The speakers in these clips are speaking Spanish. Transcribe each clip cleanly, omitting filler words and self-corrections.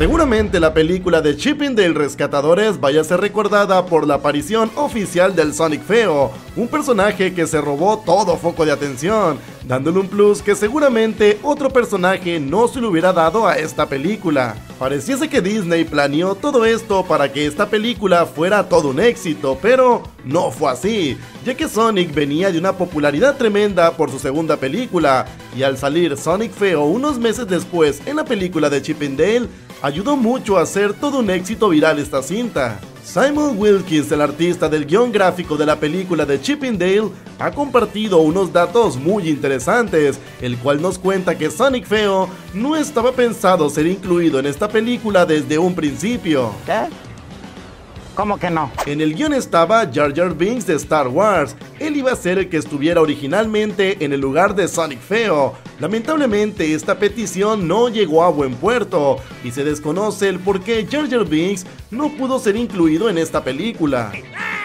Seguramente la película de Chip 'n Dale Rescatadores vaya a ser recordada por la aparición oficial del Sonic feo, un personaje que se robó todo foco de atención, dándole un plus que seguramente otro personaje no se le hubiera dado a esta película. Pareciese que Disney planeó todo esto para que esta película fuera todo un éxito, pero no fue así, ya que Sonic venía de una popularidad tremenda por su segunda película, y al salir Sonic feo unos meses después en la película de Chip 'n Dale, ayudó mucho a hacer todo un éxito viral esta cinta. Simon Wilkins, el artista del guión gráfico de la película de Chip 'n Dale, ha compartido unos datos muy interesantes, el cual nos cuenta que Sonic feo no estaba pensado ser incluido en esta película desde un principio. ¿Qué? ¿Cómo que no? En el guión estaba Jar Jar Binks de Star Wars. Él iba a ser el que estuviera originalmente en el lugar de Sonic feo. Lamentablemente esta petición no llegó a buen puerto y se desconoce el por qué Jar Jar Binks no pudo ser incluido en esta película.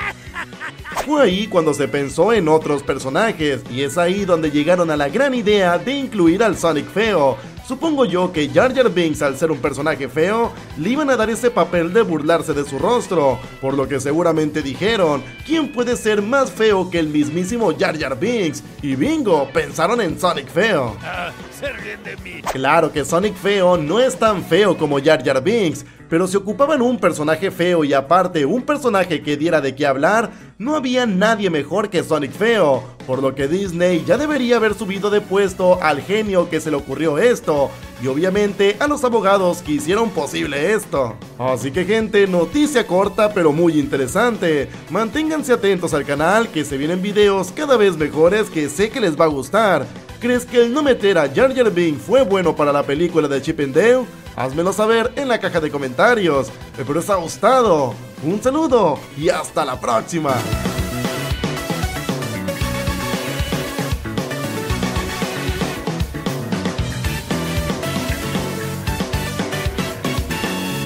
Fue ahí cuando se pensó en otros personajes, y es ahí donde llegaron a la gran idea de incluir al Sonic feo. Supongo yo que Jar Jar Binks, al ser un personaje feo, le iban a dar ese papel de burlarse de su rostro, por lo que seguramente dijeron, ¿quién puede ser más feo que el mismísimo Jar Jar Binks? Y bingo, pensaron en Sonic feo. Se ríen de mí. Claro que Sonic feo no es tan feo como Jar Jar Binks, pero si ocupaban un personaje feo y aparte un personaje que diera de qué hablar, no había nadie mejor que Sonic feo, por lo que Disney ya debería haber subido de puesto al genio que se le ocurrió esto, y obviamente a los abogados que hicieron posible esto. Así que gente, noticia corta pero muy interesante. Manténganse atentos al canal, que se vienen videos cada vez mejores que sé que les va a gustar. ¿Crees que el no meter a Jar Jar Binks fue bueno para la película de Chip 'n Dale? Házmelo saber en la caja de comentarios. Espero les haya gustado. Un saludo y hasta la próxima.